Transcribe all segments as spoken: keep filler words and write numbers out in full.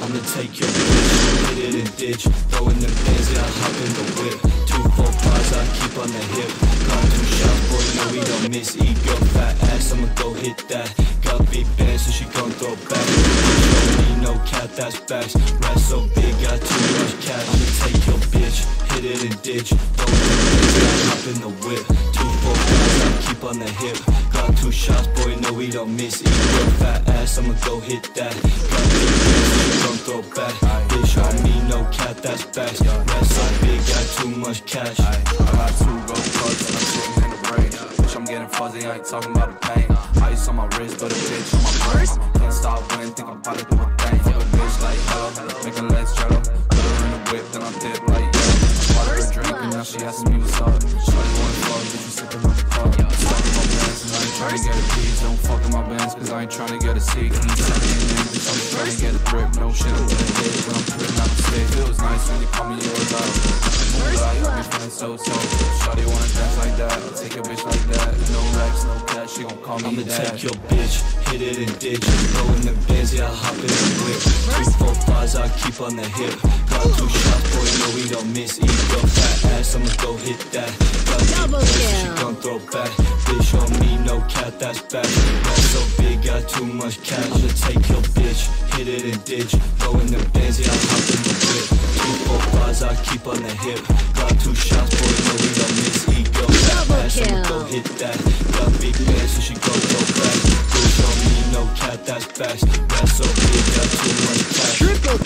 I'ma take your bitch, hit it and ditch. Throwing the bands, yeah, I hop in the whip. Two, four, fives, I keep on the hip. Got two shots, boy, no, we don't miss. Ego, fat ass, I'ma go hit that. Got big bands, so she gon' throw back. Don't need no cat, that's facts. Rap so big, got too much cash. I'ma take your bitch, hit it and ditch. Throwing the bands, yeah, I hop in the whip. Two, four, fives, I keep on the hip. Got two shots, boy, no, we don't miss. Ego, fat ass, I'ma go hit that. Got big bands, so she gon' throw back. Bitch on me, no cat, that's facts. Rap so big, got too much cash. I got two gold cards and I'm sitting in the brain. Bitch, I'm getting fuzzy, I ain't talking about the pain. Ice on my wrist, but a bitch on my brain. Can't stop winning, think I'm about to do a thing. Fuck a bitch like hello, make her legs jello. Put her in the whip, then I dip like yo. Bought her a drink and now she asking me what's up. Shorty wanna fuck, bitch, you sipping on the cup. Fucking my bands and I ain't tryna get a piece. Don't fuck with my bands cause I ain't tryna get a seat. Can you send me a name, bitch, I'm just tryna get a grip. No shit, I'm gonna hit it, but I'm putting out the state. Feels nice when you call me yours out. Move like, I'm just feeling so so. Shorty wanna dance like that, I'll take a bitch like that. No racks, no cash, she gon' call me I'ma dad. take your bitch, hit it and ditch. Throwing the bands, yeah, I hop in the whip. Three, four, fives, I keep on the hip. Got two shots, boy, no, we don't miss. Ego, fat ass, I'ma go hit that. Got big bands, so she gon' throw back. Bitch on me, no cat, that's back. Rap so big, got too much cash. I'ma take your bitch, hit it and ditch. Throwing the bands, yeah, I hop in the whip. Two, four, fives, I keep on the hip. Got two shots, boy, no, we don't miss. Ego, fat ass, I'ma go hit that. Got big bands, so she gon' throw back. Bitch on me, no cat, that's facts. Rap so big, got too much cash. Triple.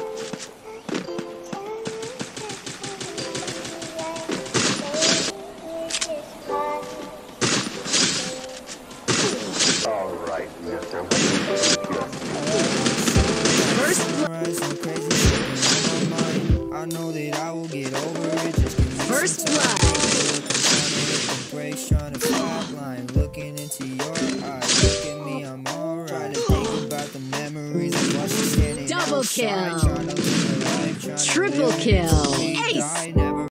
Alright, mister. First blood. I know that I will get over it. Just give me First some time. blood. Breaks trying to flatline, looking into your eyes. Look at me, I'm alright. Think about the memories of what she's standing Double outside, kill. trying to live her life, trying to Triple live it kill. till we Ace. die.